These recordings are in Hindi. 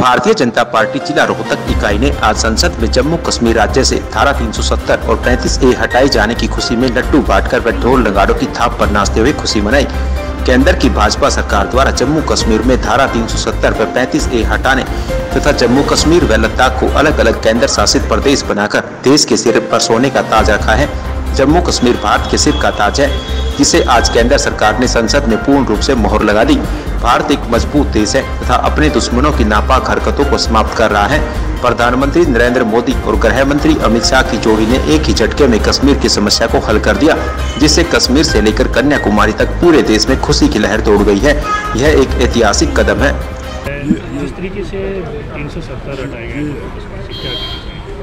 भारतीय जनता पार्टी जिला रोहतक इकाई ने आज संसद में जम्मू कश्मीर राज्य से धारा 370 और 35A हटाए जाने की खुशी में लड्डू बांटकर व ढोल नगाड़ों की थाप पर नाचते हुए खुशी मनाई। केंद्र की भाजपा सरकार द्वारा जम्मू कश्मीर में धारा 370 व 35A हटाने तथा जम्मू कश्मीर व लद्दाख को अलग अलग केंद्र शासित प्रदेश बनाकर देश के सिर पर सोने का ताज रखा है। जम्मू कश्मीर भारत के सिर का ताज है, जिसे आज केंद्र सरकार ने संसद में पूर्ण रूप से मोहर लगा दी। भारत एक मजबूत देश है तथा अपने दुश्मनों की नापाक हरकतों को समाप्त कर रहा है। प्रधानमंत्री नरेंद्र मोदी और गृह मंत्री अमित शाह की जोड़ी ने एक ही झटके में कश्मीर की समस्या को हल कर दिया, जिससे कश्मीर से लेकर कन्याकुमारी तक पूरे देश में खुशी की लहर दौड़ गई है। यह एक ऐतिहासिक कदम है। जिस तरीके से 370 हटाए गए,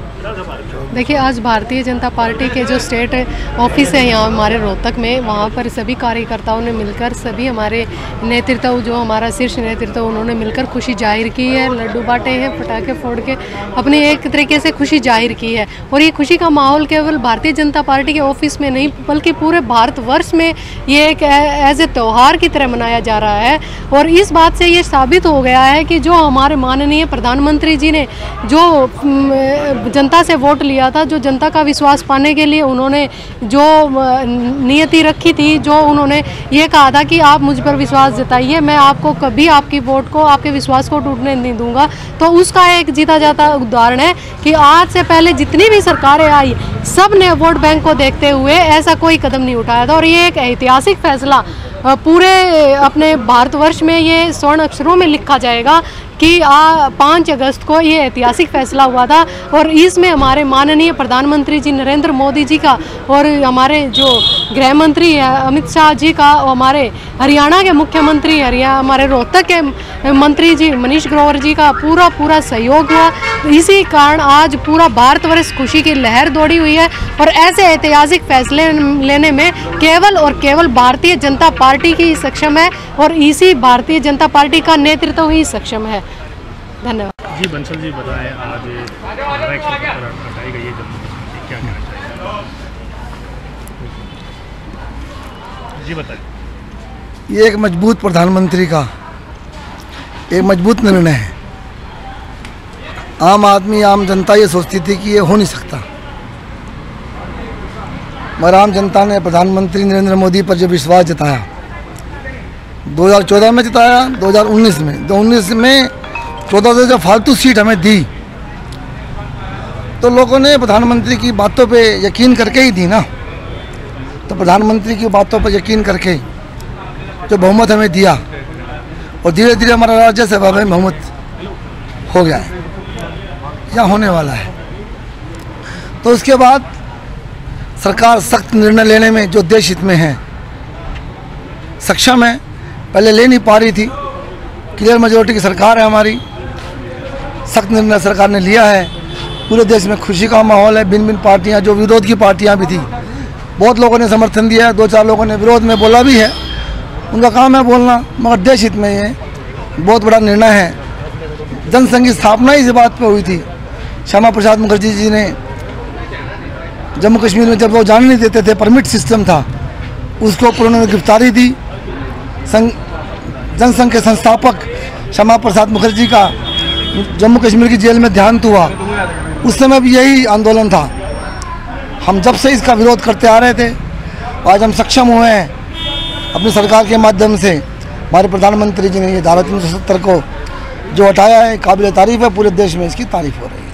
देखिए, आज भारतीय जनता पार्टी के जो स्टेट ऑफिस है यहाँ हमारे रोहतक में, वहाँ पर सभी कार्यकर्ताओं ने मिलकर, सभी हमारे नेतृत्व, जो हमारा शीर्ष नेतृत्व, उन्होंने मिलकर खुशी जाहिर की है। लड्डू बांटे हैं, पटाखे फोड़ के अपनी एक तरीके से खुशी जाहिर की है। और ये खुशी का माहौल केवल भारतीय जनता पार्टी के ऑफिस में नहीं, बल्कि पूरे भारतवर्ष में ये एक एज ए त्यौहार की तरह मनाया जा रहा है। और इस बात से ये साबित हो गया है कि जो हमारे माननीय प्रधानमंत्री जी ने जो जनता से वोट लिया था, जो जनता का विश्वास पाने के लिए उन्होंने जो नियति रखी थी, जो उन्होंने ये कहा था कि आप मुझ पर विश्वास जताइए, मैं आपको कभी आपकी वोट को, आपके विश्वास को टूटने नहीं दूंगा, तो उसका एक जीता जाता उदाहरण है कि आज से पहले जितनी भी सरकारें आई, सब ने वोट बैंक को देखते हुए ऐसा कोई कदम नहीं उठाया था। और ये एक ऐतिहासिक फैसला पूरे अपने भारतवर्ष में ये स्वर्ण अक्षरों में लिखा जाएगा कि 5 अगस्त को ये ऐतिहासिक फैसला हुआ था। और इसमें हमारे माननीय प्रधानमंत्री जी नरेंद्र मोदी जी का और हमारे जो गृह मंत्री है अमित शाह जी का, और हमारे हरियाणा के मुख्यमंत्री, हमारे रोहतक के मंत्री जी मनीष ग्रोवर जी का पूरा सहयोग हुआ। इसी कारण आज पूरा भारतवर्ष खुशी की लहर दौड़ी हुई है। और ऐसे ऐतिहासिक फैसले लेने में केवल और केवल भारतीय जनता पार्टी ही सक्षम है, और इसी भारतीय जनता पार्टी का नेतृत्व ही सक्षम है। धन्यवाद। जी बंसल जी बताएं, आज 170 हटाई गई है जम्मू कश्मीर, क्या कहना चाहिए? जी बताएं। ये एक मजबूत प्रधानमंत्री का एक मजबूत निर्णय है। आम आदमी, आम जनता ये सोचती थी कि ये हो नहीं सकता, मगर आम जनता ने प्रधानमंत्री नरेंद्र मोदी पर जो विश्वास जताया, 2014 में जताया, 2019 में, 2019 में 14 से जो फालतू सीट हमें दी, तो लोगों ने प्रधानमंत्री की बातों पे यकीन करके ही दी ना। तो प्रधानमंत्री की बातों पर यकीन करके जो बहुमत हमें दिया, और धीरे धीरे हमारा राज्यसभा में बहुमत हो गया है या होने वाला है। तो उसके बाद सरकार सख्त निर्णय लेने में जो देश हित में है सक्षम है, पहले ले नहीं पा रही थी। क्लियर मेजोरिटी की सरकार है हमारी, सख्त निर्णय सरकार ने लिया है। पूरे देश में खुशी का माहौल है। भिन्न भिन्न पार्टियां, जो विरोध की पार्टियां भी थी, बहुत लोगों ने समर्थन दिया है, 2-4 लोगों ने विरोध में बोला भी है, उनका काम है बोलना, मगर देश हित में ये बहुत बड़ा निर्णय है। जनसंघ की स्थापना इस बात पर हुई थी। श्यामा प्रसाद मुखर्जी जी ने जम्मू कश्मीर में जब वो जाने नहीं देते थे, परमिट सिस्टम था, उसको पर उन्होंने गिरफ्तारी दी। जनसंघ के संस्थापक श्यामा प्रसाद मुखर्जी का जम्मू कश्मीर की जेल में देहांत हुआ, उस समय भी यही आंदोलन था। हम जब से इसका विरोध करते आ रहे थे, आज हम सक्षम हुए हैं अपनी सरकार के माध्यम से। हमारे प्रधानमंत्री जी ने ये धारा 370 को जो हटाया है, काबिल तारीफ है, पूरे देश में इसकी तारीफ हो रही है।